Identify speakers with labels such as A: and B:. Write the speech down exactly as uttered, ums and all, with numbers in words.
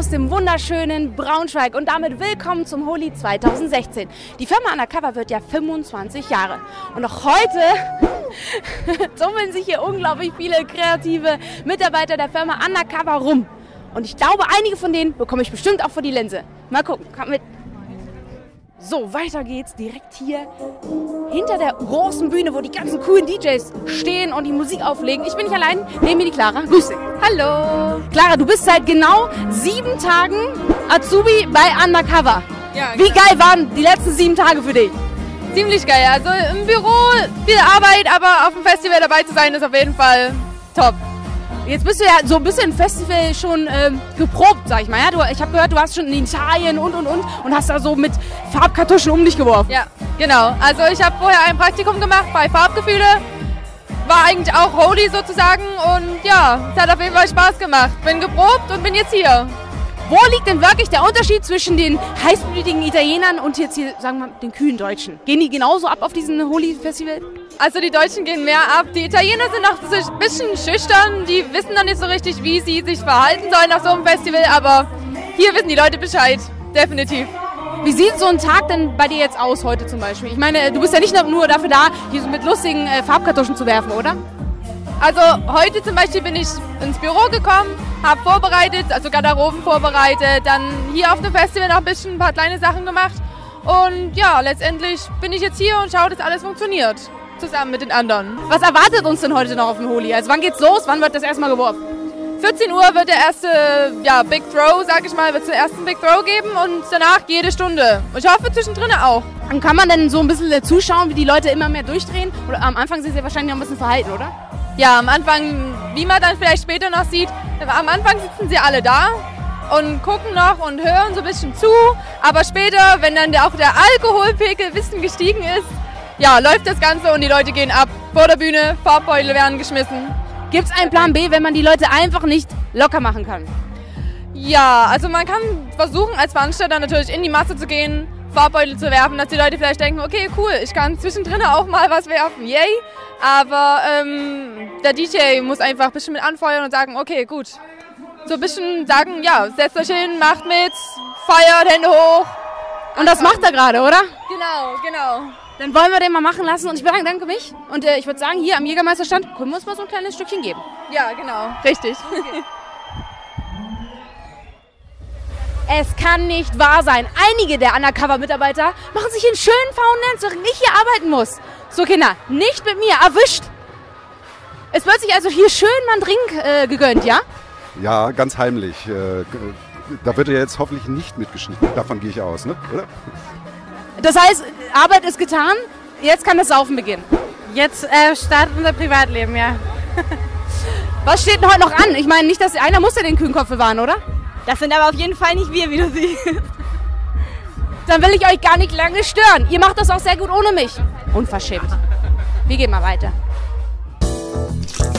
A: aus dem wunderschönen Braunschweig und damit willkommen zum Holi zweitausendsechzehn. Die Firma Undercover wird ja fünfundzwanzig Jahre und auch heute tummeln sich hier unglaublich viele kreative Mitarbeiter der Firma Undercover rum. Und ich glaube, einige von denen bekomme ich bestimmt auch vor die Linse. Mal gucken, kommt mit. So, weiter geht's direkt hier hinter der großen Bühne, wo die ganzen coolen D Js stehen und die Musik auflegen. Ich bin nicht allein, neben mir die Clara. Grüß dich.
B: Hallo.
A: Clara, du bist seit genau sieben Tagen Azubi bei Undercover.
B: Ja,
A: Wie geil waren die letzten sieben Tage für dich?
B: Ziemlich geil. Also im Büro viel Arbeit, aber auf dem Festival dabei zu sein ist auf jeden Fall top.
A: Jetzt bist du ja so ein bisschen im Festival schon ähm, geprobt, sag ich mal. Ja? Du, ich habe gehört, du warst schon in Italien und und und und hast da so mit Farbkartuschen um dich geworfen.
B: Ja, genau. Also ich habe vorher ein Praktikum gemacht bei Farbgefühle. War eigentlich auch Holi sozusagen und ja, es hat auf jeden Fall Spaß gemacht. Bin geprobt und bin jetzt hier.
A: Wo liegt denn wirklich der Unterschied zwischen den heißblütigen Italienern und jetzt hier, sagen wir mal, den kühlen Deutschen? Gehen die genauso ab auf diesen Holi-Festival?
B: Also die Deutschen gehen mehr ab. Die Italiener sind noch so ein bisschen schüchtern. Die wissen dann nicht so richtig, wie sie sich verhalten sollen auf so einem Festival. Aber hier wissen die Leute Bescheid. Definitiv.
A: Wie sieht so ein Tag denn bei dir jetzt aus heute zum Beispiel? Ich meine, du bist ja nicht nur dafür da, hier so mit lustigen äh, Farbkartuschen zu werfen, oder?
B: Also heute zum Beispiel bin ich ins Büro gekommen, habe vorbereitet, also Garderoben vorbereitet, dann hier auf dem Festival noch ein bisschen ein paar kleine Sachen gemacht. Und ja, letztendlich bin ich jetzt hier und schaue, dass alles funktioniert. Zusammen mit den anderen.
A: Was erwartet uns denn heute noch auf dem Holi? Also wann geht's los? Wann wird das erstmal geworfen?
B: vierzehn Uhr wird der erste ja, Big Throw, sag ich mal, wird es den ersten Big Throw geben und danach jede Stunde. Und ich hoffe zwischendrin auch.
A: Und kann man denn so ein bisschen zuschauen, wie die Leute immer mehr durchdrehen? Oder am Anfang sind sie wahrscheinlich noch ein bisschen verhalten, oder?
B: Ja, am Anfang, wie man dann vielleicht später noch sieht, am Anfang sitzen sie alle da und gucken noch und hören so ein bisschen zu. Aber später, wenn dann auch der Alkoholpegel ein bisschen gestiegen ist, ja, läuft das Ganze und die Leute gehen ab. Vor der Bühne, Farbbeutel werden geschmissen.
A: Gibt es einen Plan B, wenn man die Leute einfach nicht locker machen kann?
B: Ja, also man kann versuchen, als Veranstalter natürlich in die Masse zu gehen, Farbbeutel zu werfen, dass die Leute vielleicht denken, okay, cool, ich kann zwischendrin auch mal was werfen, yay. Aber ähm, der D J muss einfach ein bisschen mit anfeuern und sagen, okay, gut. So ein bisschen sagen, ja, setzt euch hin, macht mit, feiert, Hände hoch.
A: Und das macht er gerade, oder?
B: Genau, genau.
A: Dann wollen wir den mal machen lassen und ich bedanke mich. Und äh, ich würde sagen, hier am Jägermeisterstand können wir uns mal so ein kleines Stückchen geben.
B: Ja, genau, richtig.
A: Okay. Es kann nicht wahr sein. Einige der Undercover-Mitarbeiter machen sich einen schönen faulen Dance, während ich hier arbeiten muss. So Kinder, nicht mit mir, erwischt. Es wird sich also hier schön mal ein Drink äh, gegönnt, ja?
C: Ja, ganz heimlich. Äh, da wird ja jetzt hoffentlich nicht mitgeschnitten. Davon gehe ich aus, ne? Oder?
A: Das heißt, Arbeit ist getan, jetzt kann das Saufen beginnen.
D: Jetzt äh, startet unser Privatleben, ja.
A: Was steht denn heute noch an? Ich meine, nicht, dass einer muss ja den kühlen Kopf bewahren, oder?
D: Das sind aber auf jeden Fall nicht wir, wie du siehst.
A: Dann will ich euch gar nicht lange stören. Ihr macht das auch sehr gut ohne mich. Unverschämt. Wir gehen mal weiter.